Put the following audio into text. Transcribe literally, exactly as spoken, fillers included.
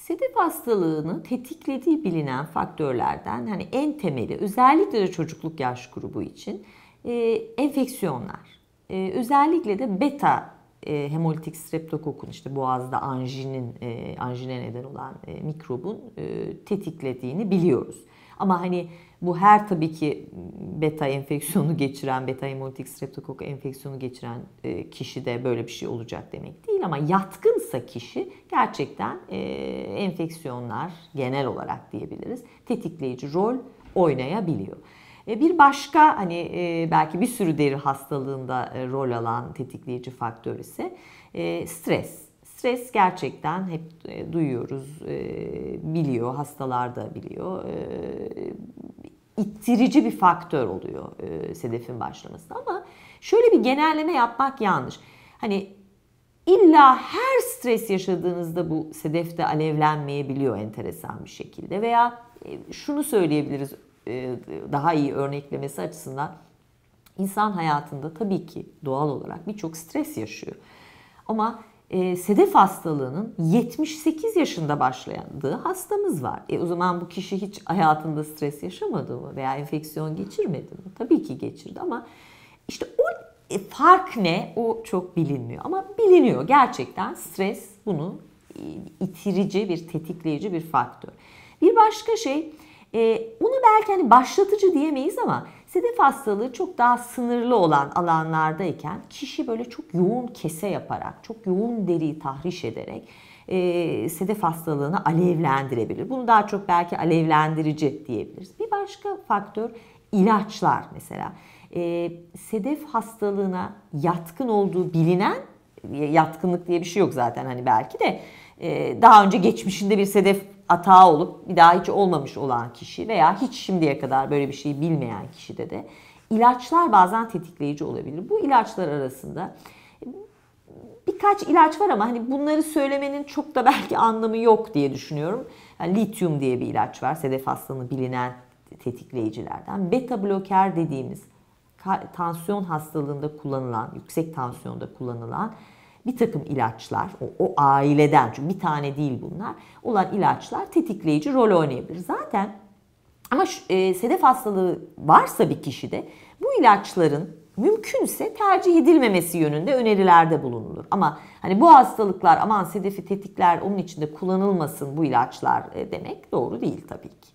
Sedef hastalığını tetiklediği bilinen faktörlerden hani en temeli, özellikle de çocukluk yaş grubu için e, enfeksiyonlar. E, özellikle de beta e, hemolitik streptokokun, işte boğazda anjinin e, anjine neden olan e, mikrobun e, tetiklediğini biliyoruz. Ama hani bu her tabii ki beta enfeksiyonu geçiren, beta hemolitik streptokok enfeksiyonu geçiren e, kişide böyle bir şey olacak demek değil. Ama yatkınsa kişi gerçekten e, enfeksiyonlar genel olarak diyebiliriz tetikleyici rol oynayabiliyor. E, bir başka hani e, belki bir sürü deri hastalığında e, rol alan tetikleyici faktör ise e, stres. Stres gerçekten hep e, duyuyoruz, e, biliyor, hastalar da biliyor. E, ittirici bir faktör oluyor e, sedefin başlaması. Ama şöyle bir genelleme yapmak yanlış. Hani illa her stres yaşadığınızda bu sedefte alevlenmeyebiliyor enteresan bir şekilde. Veya e, şunu söyleyebiliriz e, daha iyi örneklemesi açısından. İnsan hayatında tabii ki doğal olarak birçok stres yaşıyor. Ama e, sedef hastalığının yetmiş sekiz yaşında başladığı hastamız var. E, o zaman bu kişi hiç hayatında stres yaşamadı mı veya enfeksiyon geçirmedi mi? Tabii ki geçirdi ama işte o e, fark ne? O çok bilinmiyor. Ama biliniyor gerçekten, stres bunu e, itirici bir, tetikleyici bir faktör. Bir başka şey, e, bunu belki hani başlatıcı diyemeyiz ama sedef hastalığı çok daha sınırlı olan alanlardayken kişi böyle çok yoğun kese yaparak, çok yoğun deriyi tahriş ederek e, sedef hastalığını alevlendirebilir. Bunu daha çok belki alevlendirici diyebiliriz. Bir başka faktör ilaçlar mesela. E, sedef hastalığına yatkın olduğu bilinen, yatkınlık diye bir şey yok zaten hani belki de, e, daha önce geçmişinde bir sedef atağı olup bir daha hiç olmamış olan kişi veya hiç şimdiye kadar böyle bir şeyi bilmeyen kişide de ilaçlar bazen tetikleyici olabilir. Bu ilaçlar arasında birkaç ilaç var ama hani bunları söylemenin çok da belki anlamı yok diye düşünüyorum. Yani lityum diye bir ilaç var, sedef hastalığını bilinen tetikleyicilerden. Beta bloker dediğimiz tansiyon hastalığında kullanılan, yüksek tansiyonda kullanılan bir takım ilaçlar, o, o aileden, çünkü bir tane değil bunlar, olan ilaçlar tetikleyici rol oynayabilir. Zaten ama şu, e, sedef hastalığı varsa bir kişide bu ilaçların mümkünse tercih edilmemesi yönünde önerilerde bulunulur. Ama hani bu hastalıklar aman sedefi tetikler, onun için de kullanılmasın bu ilaçlar e, demek doğru değil tabii ki.